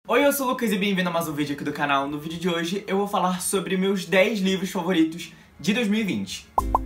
Oi, eu sou o Lucas e bem-vindo a mais um vídeo aqui do canal. No vídeo de hoje eu vou falar sobre meus 10 livros favoritos de 2020.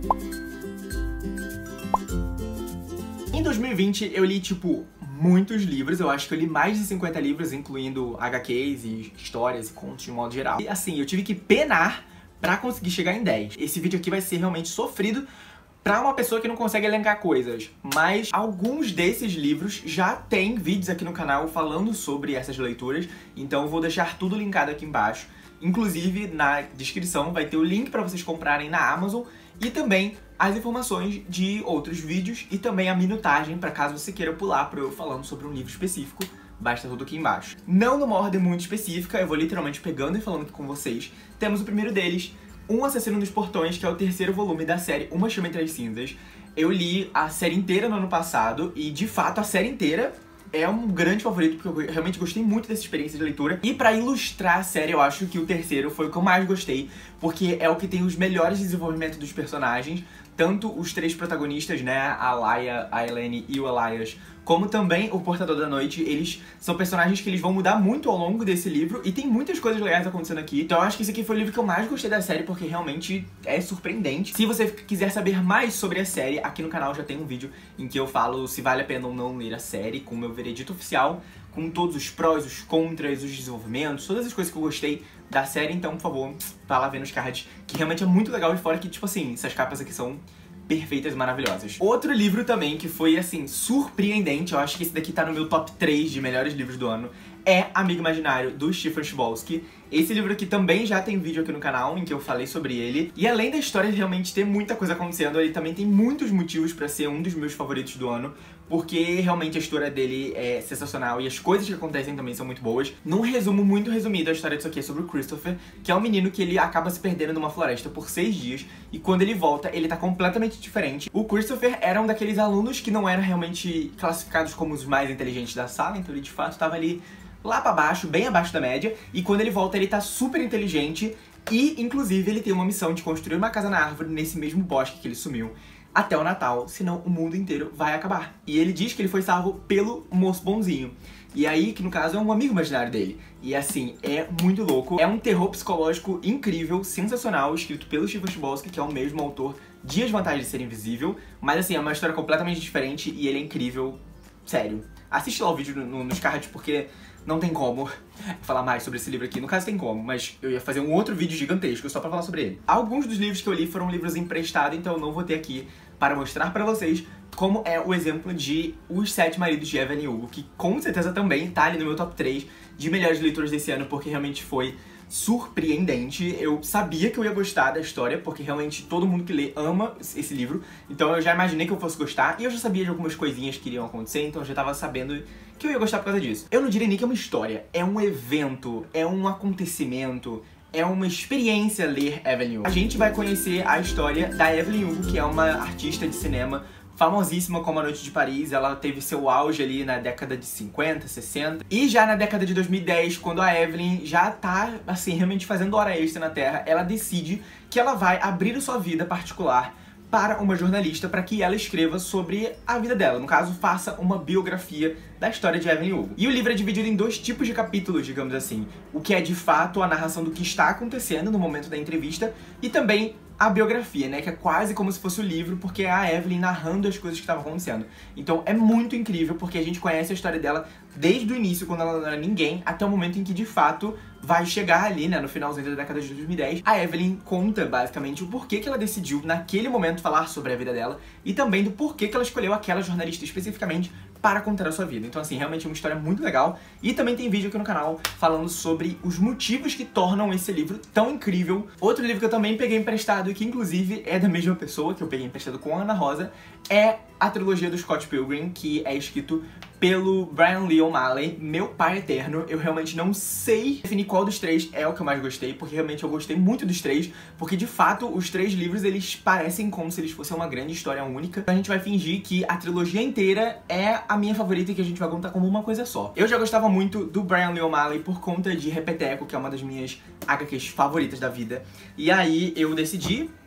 Em 2020 eu li, muitos livros. Eu acho que eu li mais de 50 livros, incluindo HQs e histórias e contos de modo geral. E assim, eu tive que penar pra conseguir chegar em 10. Esse vídeo aqui vai ser realmente sofrido pra uma pessoa que não consegue elencar coisas, mas alguns desses livros já tem vídeos aqui no canal falando sobre essas leituras, então eu vou deixar tudo linkado aqui embaixo. Inclusive, na descrição vai ter o link pra vocês comprarem na Amazon e também as informações de outros vídeos e também a minutagem pra caso você queira pular pra eu falando sobre um livro específico. Basta tudo aqui embaixo. Não numa ordem muito específica, eu vou literalmente pegando e falando aqui com vocês. Temos o primeiro deles, Um Assassino nos Portões, que é o terceiro volume da série Uma Chama Entre as Cinzas. Eu li a série inteira no ano passado e, de fato, a série inteira é um grande favorito, porque eu realmente gostei muito dessa experiência de leitura. E pra ilustrar a série, eu acho que o terceiro foi o que eu mais gostei, porque é o que tem os melhores desenvolvimentos dos personagens, tanto os três protagonistas, né, a Laia, a Elene e o Elias, como também o Portador da Noite. Eles são personagens que eles vão mudar muito ao longo desse livro e tem muitas coisas legais acontecendo aqui. Então eu acho que esse aqui foi o livro que eu mais gostei da série, porque realmente é surpreendente. Se você quiser saber mais sobre a série, aqui no canal já tem um vídeo em que eu falo se vale a pena ou não ler a série, com o meu veredito oficial, com todos os prós, os contras, os desenvolvimentos, todas as coisas que eu gostei da série. Então, por favor, vá lá ver nos cards, que realmente é muito legal. E fora que, essas capas aqui são perfeitas e maravilhosas. Outro livro também que foi, surpreendente, eu acho que esse daqui tá no meu top 3 de melhores livros do ano, é Amigo Imaginário, do Stephen Chbosky. Esse livro aqui também já tem vídeo aqui no canal em que eu falei sobre ele. E além da história realmente ter muita coisa acontecendo, ele também tem muitos motivos pra ser um dos meus favoritos do ano, porque realmente a história dele é sensacional e as coisas que acontecem também são muito boas. Num resumo muito resumido, a história disso aqui é sobre o Christopher, que é um menino que ele acaba se perdendo numa floresta por 6 dias, e quando ele volta, ele tá completamente diferente. O Christopher era um daqueles alunos que não eram realmente classificados como os mais inteligentes da sala, então ele de fato tava ali lá pra baixo, bem abaixo da média, e quando ele volta ele tá super inteligente e, inclusive, ele tem uma missão de construir uma casa na árvore nesse mesmo bosque que ele sumiu até o Natal, senão o mundo inteiro vai acabar. E ele diz que ele foi salvo pelo moço bonzinho. E aí, que no caso é um amigo imaginário dele. E assim, é muito louco. É um terror psicológico incrível, sensacional, escrito pelo Stephen Chbosky, que é o mesmo autor de As Vantagens de Ser Invisível. Mas assim, é uma história completamente diferente e ele é incrível. Sério. Assiste lá o vídeo nos cards, porque não tem como falar mais sobre esse livro aqui. No caso tem como, mas eu ia fazer um outro vídeo gigantesco só pra falar sobre ele. Alguns dos livros que eu li foram livros emprestados, então eu não vou ter aqui para mostrar pra vocês, como é o exemplo de Os Sete Maridos de Evelyn Hugo, que com certeza também tá ali no meu top 3 de melhores leituras desse ano, porque realmente foi surpreendente. Eu sabia que eu ia gostar da história, porque realmente todo mundo que lê ama esse livro, então eu já imaginei que eu fosse gostar, e eu já sabia de algumas coisinhas que iriam acontecer, então eu já tava sabendo que eu ia gostar por causa disso. Eu não diria nem que é uma história, é um evento, é um acontecimento, é uma experiência ler Evelyn Hugo. A gente vai conhecer a história da Evelyn Hugo, que é uma artista de cinema famosíssima como A Noite de Paris. Ela teve seu auge ali na década de 50, 60. E já na década de 2010, quando a Evelyn já tá, realmente fazendo hora extra na Terra, ela decide que ela vai abrir a sua vida particular para uma jornalista, para que ela escreva sobre a vida dela. No caso, faça uma biografia da história de Evelyn Hugo. E o livro é dividido em 2 tipos de capítulos, digamos assim. O que é, de fato, a narração do que está acontecendo no momento da entrevista, e também a biografia, né, que é quase como se fosse o livro, porque é a Evelyn narrando as coisas que estavam acontecendo. Então é muito incrível, porque a gente conhece a história dela desde o início, quando ela não era ninguém, até o momento em que, de fato, vai chegar ali, né, no finalzinho da década de 2010. A Evelyn conta, basicamente, o porquê que ela decidiu, naquele momento, falar sobre a vida dela, e também do porquê que ela escolheu aquela jornalista especificamente para contar a sua vida. Então, realmente é uma história muito legal. E também tem vídeo aqui no canal falando sobre os motivos que tornam esse livro tão incrível. Outro livro que eu também peguei emprestado, e que inclusive é da mesma pessoa, que eu peguei emprestado com a Ana Rosa, é a trilogia do Scott Pilgrim, que é escrito pelo Brian Lee O'Malley, meu pai eterno. Eu realmente não sei definir qual dos 3 é o que eu mais gostei, porque realmente eu gostei muito dos 3, porque de fato os 3 livros eles parecem como se eles fossem uma grande história única. A gente vai fingir que a trilogia inteira é a minha favorita e que a gente vai contar como uma coisa só. Eu já gostava muito do Brian Lee O'Malley por conta de Repeteco, que é uma das minhas HQs favoritas da vida, e aí eu decidi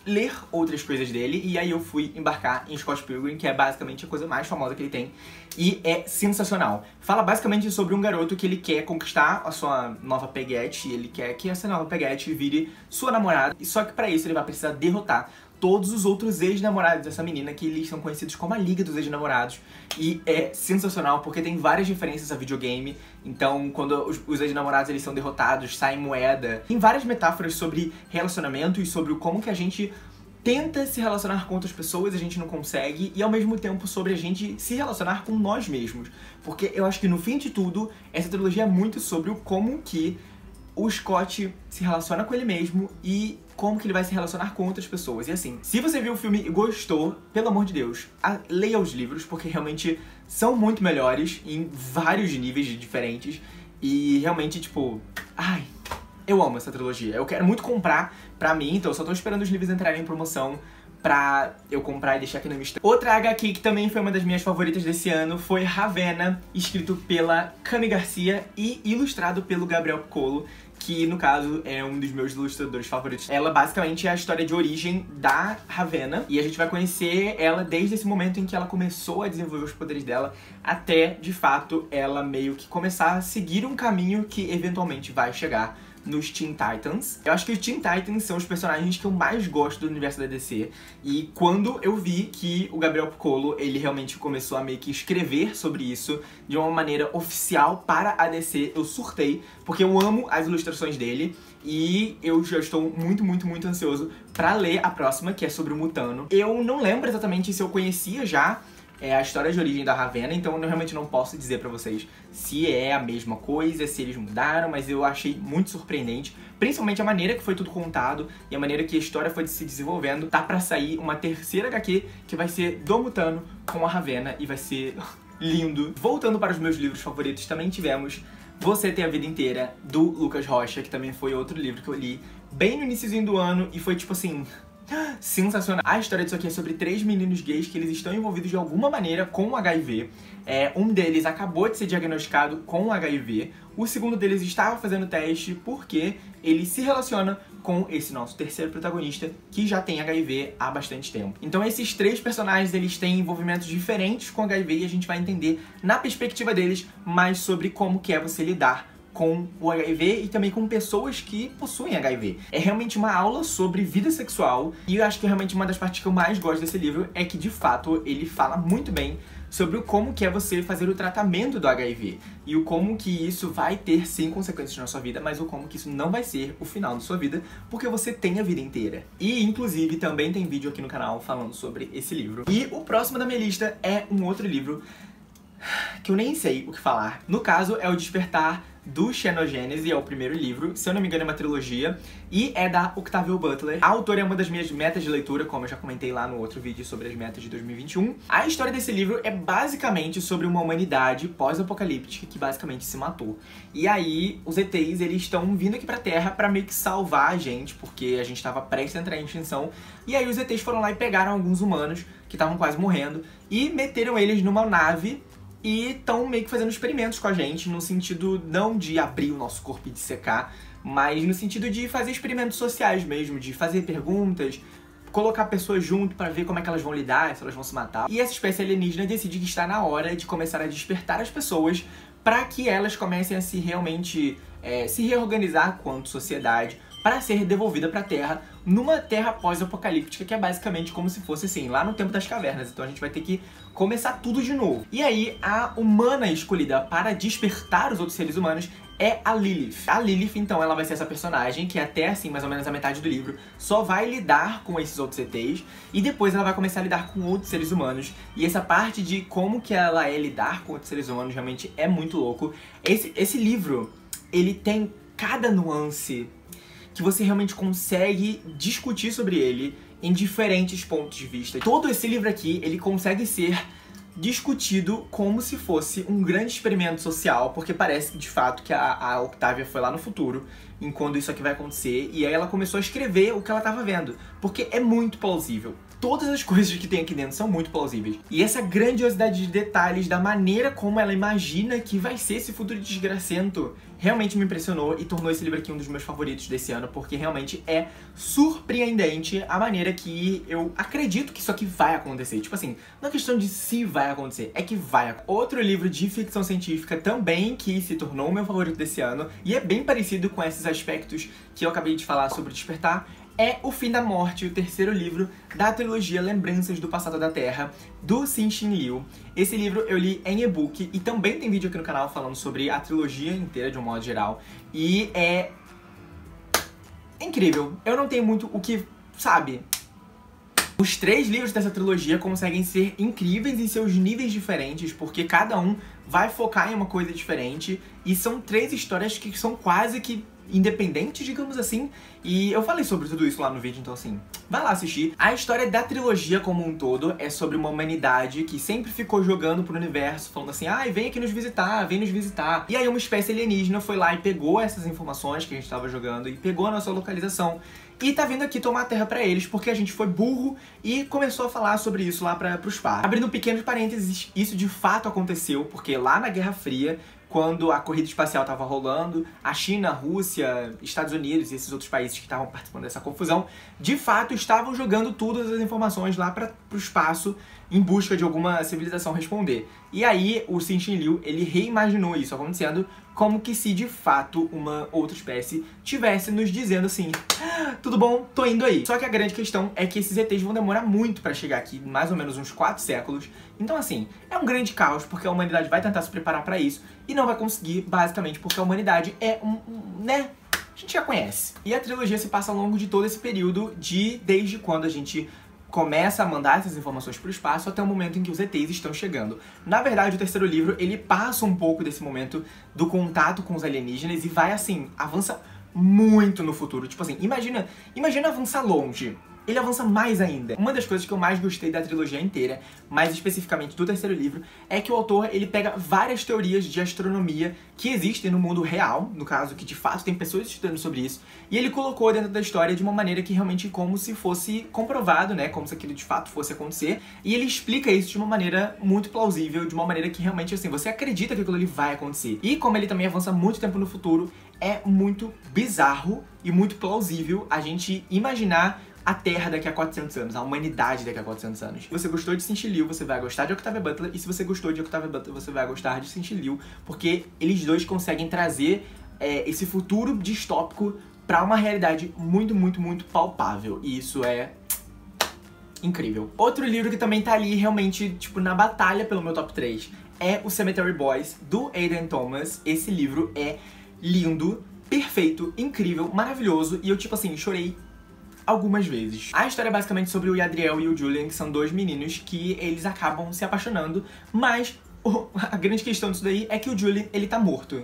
ler outras coisas dele, e aí eu fui embarcar em Scott Pilgrim, que é basicamente a coisa mais famosa que ele tem, e é sensacional. Fala basicamente sobre um garoto que ele quer conquistar a sua nova peguete, ele quer que essa nova peguete vire sua namorada, e só que pra isso ele vai precisar derrotar todos os outros ex-namorados dessa menina, que eles são conhecidos como a Liga dos Ex-Namorados. E é sensacional, porque tem várias referências a videogame. Então, quando os ex-namorados eles são derrotados, sai moeda. Tem várias metáforas sobre relacionamento e sobre como que a gente tenta se relacionar com outras pessoas, a gente não consegue, e ao mesmo tempo sobre a gente se relacionar com nós mesmos. Porque eu acho que no fim de tudo, essa trilogia é muito sobre o como que o Scott se relaciona com ele mesmo e como que ele vai se relacionar com outras pessoas. E assim, se você viu o filme e gostou, pelo amor de Deus, leia os livros, porque realmente são muito melhores em vários níveis diferentes. E realmente, tipo, ai, eu amo essa trilogia. Eu quero muito comprar pra mim, então eu só tô esperando os livros entrarem em promoção pra eu comprar e deixar aqui no mistério. Outra HQ que também foi uma das minhas favoritas desse ano foi Ravenna, escrito pela Cami Garcia e ilustrado pelo Gabriel Piccolo, que no caso é um dos meus ilustradores favoritos. Ela basicamente é a história de origem da Ravenna, e a gente vai conhecer ela desde esse momento em que ela começou a desenvolver os poderes dela, até de fato ela meio que começar a seguir um caminho que eventualmente vai chegar nos Teen Titans. Eu acho que os Teen Titans são os personagens que eu mais gosto do universo da DC, e quando eu vi que o Gabriel Piccolo, ele realmente começou a meio que escrever sobre isso de uma maneira oficial para a DC, eu surtei, porque eu amo as ilustrações dele, e eu já estou muito ansioso pra ler a próxima, que é sobre o Mutano. Eu não lembro exatamente se eu conhecia já a história de origem da Ravenna, então eu realmente não posso dizer pra vocês se é a mesma coisa, se eles mudaram, mas eu achei muito surpreendente, principalmente a maneira que foi tudo contado e a maneira que a história foi se desenvolvendo. Tá pra sair uma terceira HQ que vai ser do Mutano com a Ravenna e vai ser lindo. Voltando para os meus livros favoritos, também tivemos Você Tem a Vida Inteira, do Lucas Rocha, que também foi outro livro que eu li bem no iniciozinho do ano e foi tipo assim, sensacional. A história disso aqui é sobre 3 meninos gays que eles estão envolvidos de alguma maneira com o HIV. Um deles acabou de ser diagnosticado com o HIV. O segundo deles estava fazendo teste porque ele se relaciona com esse nosso terceiro protagonista que já tem HIV há bastante tempo. Então esses 3 personagens, eles têm envolvimentos diferentes com HIV e a gente vai entender na perspectiva deles mais sobre como que é você lidar com o HIV e também com pessoas que possuem HIV. É realmente uma aula sobre vida sexual, e eu acho que realmente uma das partes que eu mais gosto desse livro é que, de fato, ele fala muito bem sobre o como que é você fazer o tratamento do HIV, e o como que isso vai ter, sim, consequências na sua vida, mas o como que isso não vai ser o final da sua vida, porque você tem a vida inteira. E, inclusive, também tem vídeo aqui no canal falando sobre esse livro. E o próximo da minha lista é um outro livro que eu nem sei o que falar. No caso, é O Despertar do Xenogênese, é o primeiro livro, se eu não me engano é uma trilogia, e é da Octavia Butler. A autora é uma das minhas metas de leitura, como eu já comentei lá no outro vídeo sobre as metas de 2021. A história desse livro é basicamente sobre uma humanidade pós-apocalíptica que basicamente se matou. E aí, os ETs, eles estão vindo aqui pra Terra pra meio que salvar a gente, porque a gente tava prestes a entrar em extinção. E aí os ETs foram lá e pegaram alguns humanos que estavam quase morrendo e meteram eles numa nave e estão meio que fazendo experimentos com a gente, no sentido não de abrir o nosso corpo e dissecar, mas no sentido de fazer experimentos sociais mesmo, de fazer perguntas, colocar pessoas junto pra ver como é que elas vão lidar, se elas vão se matar. E essa espécie alienígena decide que está na hora de começar a despertar as pessoas para que elas comecem a se realmente se reorganizar quanto sociedade, para ser devolvida pra Terra, numa Terra pós-apocalíptica, que é basicamente como se fosse assim, lá no tempo das cavernas. Então a gente vai ter que começar tudo de novo. E aí, a humana escolhida para despertar os outros seres humanos é a Lilith. A Lilith, então, ela vai ser essa personagem que até, assim, mais ou menos a metade do livro, só vai lidar com esses outros ETs, e depois ela vai começar a lidar com outros seres humanos. E essa parte de como que ela é lidar com outros seres humanos realmente é muito louco. Esse livro, ele tem cada nuance que você realmente consegue discutir sobre ele em diferentes pontos de vista. Todo esse livro aqui, ele consegue ser discutido como se fosse um grande experimento social, porque parece de fato que a Octavia foi lá no futuro, enquanto isso aqui vai acontecer, e aí ela começou a escrever o que ela estava vendo, porque é muito plausível. todas as coisas que tem aqui dentro são muito plausíveis. E essa grandiosidade de detalhes, da maneira como ela imagina que vai ser esse futuro desgracento, realmente me impressionou e tornou esse livro aqui um dos meus favoritos desse ano, porque realmente é surpreendente a maneira que eu acredito que isso aqui vai acontecer. Tipo assim, não é questão de se vai acontecer, é que vai. Outro livro de ficção científica também que se tornou o meu favorito desse ano, e é bem parecido com esses aspectos que eu acabei de falar sobre Despertar, é O Fim da Morte, o terceiro livro da trilogia Lembranças do Passado da Terra, do Cixin Liu. Esse livro eu li em e-book e também tem vídeo aqui no canal falando sobre a trilogia inteira de um modo geral. E é incrível. Eu não tenho muito o que, sabe? Os 3 livros dessa trilogia conseguem ser incríveis em seus níveis diferentes, porque cada um vai focar em uma coisa diferente, e são 3 histórias que são quase que independentes, digamos assim, e eu falei sobre tudo isso lá no vídeo, então assim, vai lá assistir. A história da trilogia como um todo é sobre uma humanidade que sempre ficou jogando pro universo, falando assim, ai, vem aqui nos visitar, vem nos visitar. E aí uma espécie alienígena foi lá e pegou essas informações que a gente tava jogando e pegou a nossa localização e tá vindo aqui tomar a terra pra eles, porque a gente foi burro e começou a falar sobre isso lá pros pares. Abrindo um pequeno parênteses, isso de fato aconteceu, porque lá na Guerra Fria, quando a corrida espacial estava rolando, a China, a Rússia, Estados Unidos e esses outros países que estavam participando dessa confusão, de fato estavam jogando todas as informações lá para o espaço em busca de alguma civilização responder. E aí o Cixin Liu, ele reimaginou isso acontecendo como que se de fato uma outra espécie tivesse nos dizendo assim, tudo bom, tô indo aí. Só que a grande questão é que esses ETs vão demorar muito para chegar aqui, mais ou menos uns 4 séculos. Então assim, é um grande caos, porque a humanidade vai tentar se preparar para isso e não vai conseguir, basicamente porque a humanidade é né? A gente já conhece. E a trilogia se passa ao longo de todo esse período desde quando a gente começa a mandar essas informações para o espaço até o momento em que os ETs estão chegando. Na verdade, o terceiro livro, ele passa um pouco desse momento do contato com os alienígenas e vai, assim, avança muito no futuro. Tipo assim, imagina avançar longe. Ele avança mais ainda. Uma das coisas que eu mais gostei da trilogia inteira, mais especificamente do terceiro livro, é que o autor, ele pega várias teorias de astronomia que existem no mundo real, no caso, que de fato tem pessoas estudando sobre isso, e ele colocou dentro da história de uma maneira que realmente como se fosse comprovado, né, como se aquilo de fato fosse acontecer, e ele explica isso de uma maneira muito plausível, de uma maneira que realmente, assim, você acredita que aquilo ali vai acontecer. E como ele também avança muito tempo no futuro, é muito bizarro e muito plausível a gente imaginar a Terra daqui a 400 anos, a humanidade daqui a 400 anos. Se você gostou de Cixin Liu, você vai gostar de Octavia Butler, e se você gostou de Octavia Butler, você vai gostar de Cixin Liu, porque eles dois conseguem trazer esse futuro distópico pra uma realidade muito, muito, muito palpável, e isso é incrível. Outro livro que também tá ali realmente, tipo, na batalha pelo meu top 3 é o Cemetery Boys, do Aiden Thomas. Esse livro é lindo, perfeito, incrível, maravilhoso, e eu, tipo assim, chorei algumas vezes. A história é basicamente sobre o Yadriel e o Julian, que são 2 meninos que eles acabam se apaixonando, mas a grande questão disso daí é que o Julian, ele tá morto.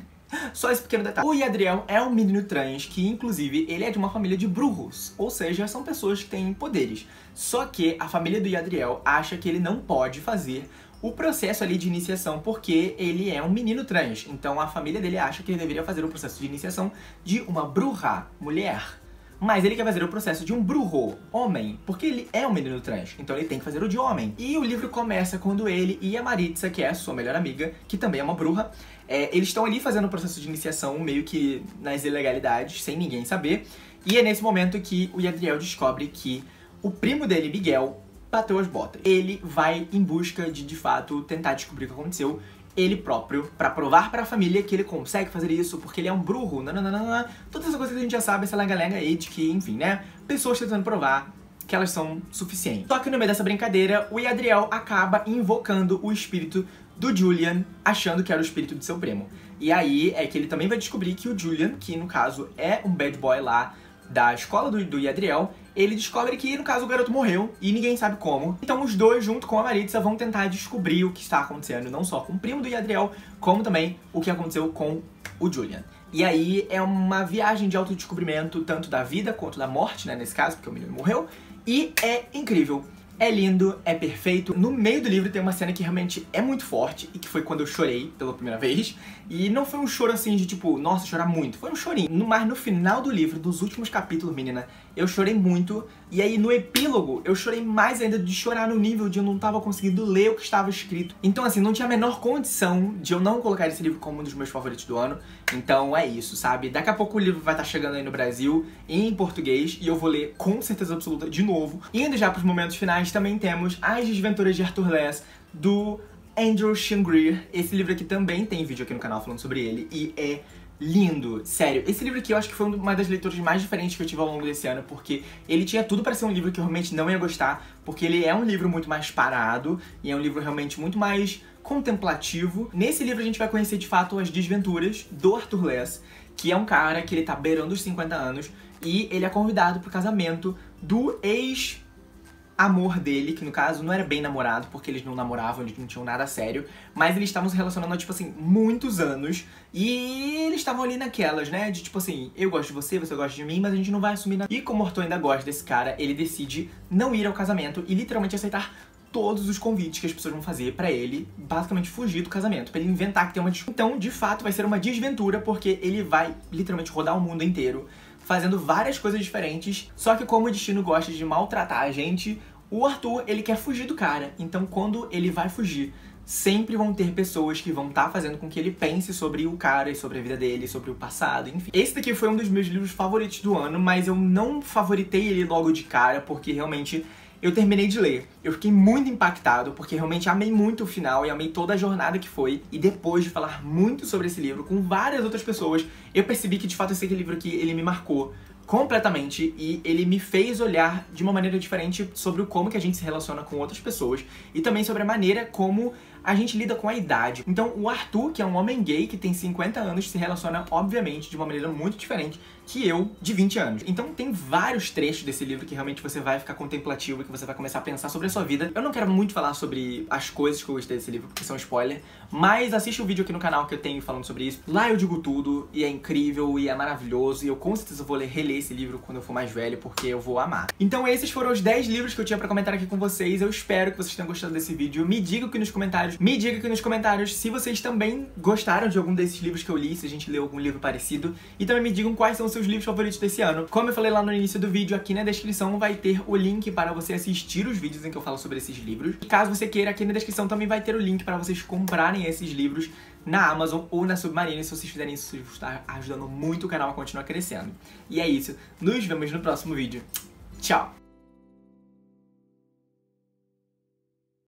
Só esse pequeno detalhe. O Yadriel é um menino trans que, inclusive, ele é de uma família de brujos, ou seja, são pessoas que têm poderes. Só que a família do Yadriel acha que ele não pode fazer o processo ali de iniciação porque ele é um menino trans. Então a família dele acha que ele deveria fazer o processo de iniciação de uma bruxa, mulher. Mas ele quer fazer o processo de um brujo, homem, porque ele é um menino trans, então ele tem que fazer o de homem. E o livro começa quando ele e a Maritza, que é a sua melhor amiga, que também é uma bruxa, eles estão ali fazendo o processo de iniciação meio que nas ilegalidades, sem ninguém saber. E é nesse momento que o Yadriel descobre que o primo dele, Miguel, bateu as botas. Ele vai em busca de fato, tentar descobrir o que aconteceu, ele próprio, pra provar pra família que ele consegue fazer isso, porque ele é um bruxo, nananana, todas essas coisas que a gente já sabe, essa lenga-lenga aí de que, enfim, né, pessoas tentando provar que elas são suficientes. Só que no meio dessa brincadeira, o Yadriel acaba invocando o espírito do Julian, achando que era o espírito de seu primo. E aí é que ele também vai descobrir que o Julian, que no caso é um bad boy lá da escola do Yadriel, ele descobre que, no caso, o garoto morreu e ninguém sabe como. Então os dois, junto com a Maritza, vão tentar descobrir o que está acontecendo, não só com o primo do Yadriel, como também o que aconteceu com o Julian. E aí é uma viagem de autodescobrimento, tanto da vida quanto da morte, né, nesse caso, porque o menino morreu, e é incrível. É lindo, é perfeito. No meio do livro tem uma cena que realmente é muito forte e que foi quando eu chorei pela primeira vez. E não foi um choro assim de tipo, nossa, chorar muito. Foi um chorinho. Mas no final do livro, dos últimos capítulos, menina, eu chorei muito. E aí no epílogo, eu chorei mais ainda de chorar no nível de eu não tava conseguindo ler o que estava escrito. Então assim, não tinha a menor condição de eu não colocar esse livro como um dos meus favoritos do ano. Então é isso, sabe? Daqui a pouco o livro vai estar chegando aí no Brasil, em português, e eu vou ler com certeza absoluta de novo. E indo já pros momentos finais, também temos As Desventuras de Arthur Less, do Andrew Sean Greer. Esse livro aqui também tem vídeo aqui no canal falando sobre ele, e é lindo, sério. Esse livro aqui eu acho que foi uma das leituras mais diferentes que eu tive ao longo desse ano, porque ele tinha tudo pra ser um livro que eu realmente não ia gostar, porque ele é um livro muito mais parado, e é um livro realmente muito mais contemplativo. Nesse livro a gente vai conhecer de fato as desventuras do Arthur Less, que é um cara que ele tá beirando os 50 anos, e ele é convidado pro casamento do ex-amor dele, que no caso não era bem namorado, porque eles não namoravam, eles não tinham nada sério, mas eles estavam se relacionando há, tipo assim, muitos anos, e eles estavam ali naquelas, né, de tipo assim, eu gosto de você, você gosta de mim, mas a gente não vai assumir nada. E como o Arthur ainda gosta desse cara, ele decide não ir ao casamento e literalmente aceitar todos os convites que as pessoas vão fazer pra ele, basicamente fugir do casamento, pra ele inventar que tem uma desventura. Então, de fato, vai ser uma desventura, porque ele vai literalmente rodar o mundo inteiro, fazendo várias coisas diferentes, só que como o destino gosta de maltratar a gente, o Arthur, ele quer fugir do cara. Então, quando ele vai fugir, sempre vão ter pessoas que vão estar fazendo com que ele pense sobre o cara e sobre a vida dele, sobre o passado, enfim. Esse daqui foi um dos meus livros favoritos do ano, mas eu não favoritei ele logo de cara, porque realmente eu terminei de ler. Eu fiquei muito impactado, porque realmente amei muito o final e amei toda a jornada que foi. E depois de falar muito sobre esse livro com várias outras pessoas, eu percebi que de fato esse livro aqui, ele me marcou completamente, e ele me fez olhar de uma maneira diferente sobre como que a gente se relaciona com outras pessoas e também sobre a maneira como a gente lida com a idade. Então o Arthur, que é um homem gay que tem 50 anos, se relaciona obviamente de uma maneira muito diferente que eu, de 20 anos. Então tem vários trechos desse livro que realmente você vai ficar contemplativo e que você vai começar a pensar sobre a sua vida. Eu não quero muito falar sobre as coisas que eu gostei desse livro, porque são spoiler, mas assiste o vídeo aqui no canal que eu tenho falando sobre isso. Lá eu digo tudo, e é incrível, e é maravilhoso, e eu com certeza vou reler esse livro quando eu for mais velho, porque eu vou amar. Então esses foram os 10 livros que eu tinha pra comentar aqui com vocês. Eu espero que vocês tenham gostado desse vídeo. Me diga aqui nos comentários se vocês também gostaram de algum desses livros que eu li, se a gente leu algum livro parecido, e também me digam quais são os seus livros favoritos desse ano. Como eu falei lá no início do vídeo, aqui na descrição vai ter o link para você assistir os vídeos em que eu falo sobre esses livros. E caso você queira, aqui na descrição também vai ter o link para vocês comprarem esses livros na Amazon ou na Submarino. E se vocês fizerem isso, vocês vão estar ajudando muito o canal a continuar crescendo. E é isso. Nos vemos no próximo vídeo. Tchau!